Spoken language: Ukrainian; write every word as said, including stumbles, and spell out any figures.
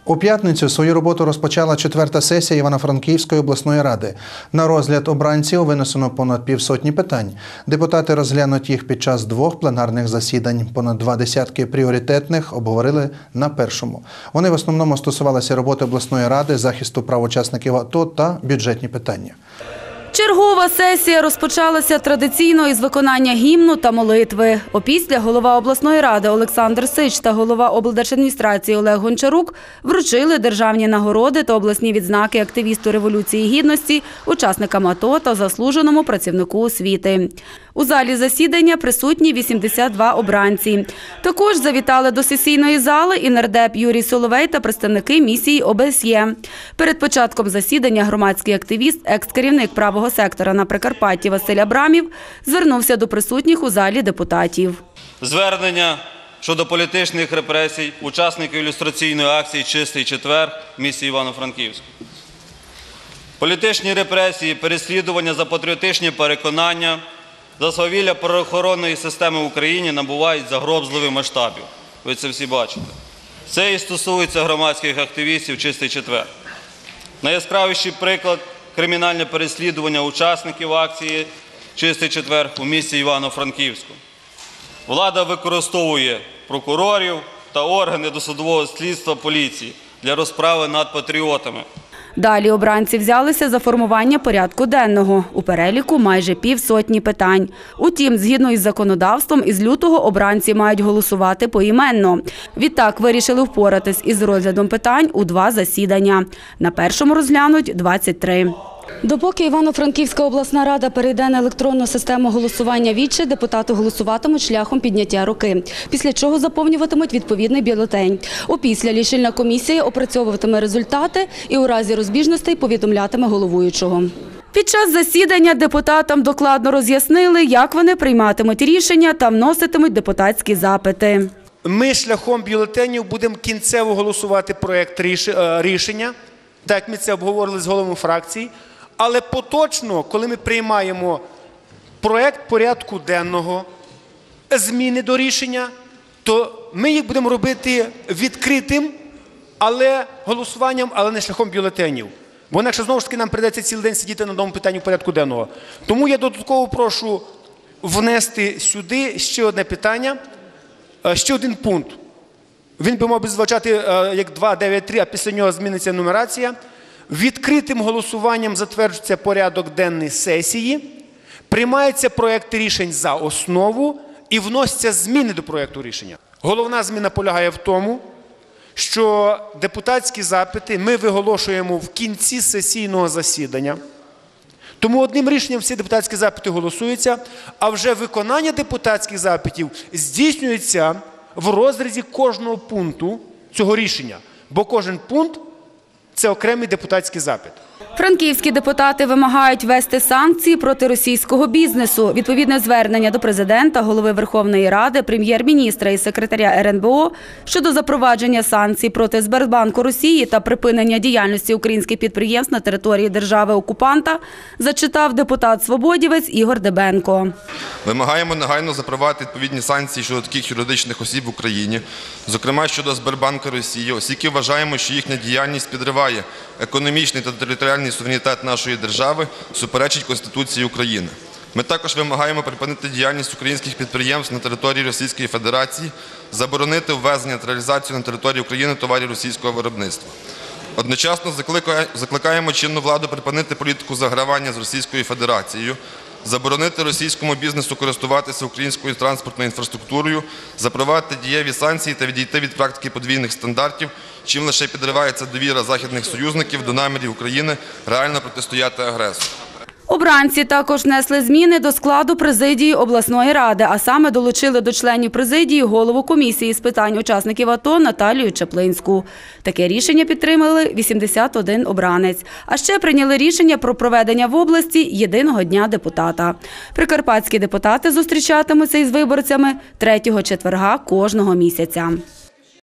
У п'ятницю свою роботу розпочала четверта сесія Івано-Франківської обласної ради. На розгляд обранців винесено понад півсотні питань. Депутати розглянуть їх під час двох пленарних засідань. Понад два десятки пріоритетних обговорили на першому. Вони в основному стосувалися роботи обласної ради, захисту прав учасників АТО та бюджетні питання. Чергова сесія розпочалася традиційно із виконання гімну та молитви. Опісля голова обласної ради Олександр Сич та голова облдержадміністрації Олег Гончарук вручили державні нагороди та обласні відзнаки активісту Революції Гідності, учасникам АТО та заслуженому працівнику освіти. У залі засідання присутні вісімдесят два обранці. Також завітали до сесійної зали і нардеп Юрій Соловей та представники місії О Б С Є. Перед початком засідання громадський активіст, екс-керівник правого сектора на Прикарпатті Василь Абрамів звернувся до присутніх у залі депутатів. Звернення щодо політичних репресій учасників ілюстраційної акції «Чистий четвер» в місті Івано-Франківську. Політичні репресії, переслідування за патріотичні переконання, за свавілля правоохоронної системи в Україні набувають загрозливих масштабів. Ви це всі бачите. Це і стосується громадських активістів «Чистий четвер». Найяскравіший приклад – кримінальне переслідування учасників акції «Чистий четвер» у місті Івано-Франківську. Влада використовує прокурорів та органи досудового слідства поліції для розправи над патріотами. Далі обранці взялися за формування порядку денного. У переліку майже півсотні питань. Утім, згідно із законодавством, із лютого обранці мають голосувати поіменно. Відтак вирішили впоратись із розглядом питань у два засідання. На першому розглянуть двадцять три. Допоки Івано-Франківська обласна рада перейде на електронну систему голосування «Віче», депутати голосуватимуть шляхом підняття руки, після чого заповнюватимуть відповідний бюлетень. Опісля лічильна комісія опрацьовуватиме результати і у разі розбіжностей повідомлятиме головуючого. Під час засідання депутатам докладно роз'яснили, як вони прийматимуть рішення та вноситимуть депутатські запити. Ми шляхом бюлетенів будемо кінцево голосувати проєкт рішення, так як ми це обговорили з головами фракцій. Але поточно, коли ми приймаємо проєкт порядку денного, зміни до рішення, то ми їх будемо робити відкритим, але голосуванням, але не шляхом бюлетенів. Бо інакше, знову ж таки, нам прийдеться цілий день сидіти на одному питанні порядку денного. Тому я додатково прошу внести сюди ще одне питання, ще один пункт. Він би мав би звучати як два дев'ять три, а після нього зміниться нумерація. Відкритим голосуванням затверджується порядок денний сесії, приймаються проекти рішень за основу і вносяться зміни до проєкту рішення. Головна зміна полягає в тому, що депутатські запити ми виголошуємо в кінці сесійного засідання. Тому одним рішенням всі депутатські запити голосуються, а вже виконання депутатських запитів здійснюється в розрізі кожного пункту цього рішення, бо кожен пункт – це окремий депутатський запит. Франківські депутати вимагають ввести санкції проти російського бізнесу. Відповідне звернення до президента, голови Верховної Ради, прем'єр-міністра і секретаря Ер Ен Бе О щодо запровадження санкцій проти Сбербанку Росії та припинення діяльності українських підприємств на території держави-окупанта зачитав депутат свободівець Ігор Дебенко. Вимагаємо негайно запровадити відповідні санкції щодо таких юридичних осіб в Україні, зокрема щодо Сбербанку Росії, оскільки вважаємо, що їхня діяльність підриває економічний та територіальний суверенітет нашої держави, суперечить Конституції України. Ми також вимагаємо припинити діяльність українських підприємств на території Російської Федерації, заборонити ввезення та реалізацію на території України товарів російського виробництва. Одночасно закликаємо чинну владу припинити політику загравання з Російською Федерацією, заборонити російському бізнесу користуватися українською транспортною інфраструктурою, запровадити дієві санкції та відійти від практики подвійних стандартів, чим лише підривається довіра західних союзників до намірів України реально протистояти агресору. Обранці також внесли зміни до складу президії обласної ради, а саме долучили до членів президії голову комісії з питань учасників АТО Наталію Чаплинську. Таке рішення підтримали вісімдесят один обранець. А ще прийняли рішення про проведення в області єдиного дня депутата. Прикарпатські депутати зустрічатимуться із виборцями третього четверга кожного місяця.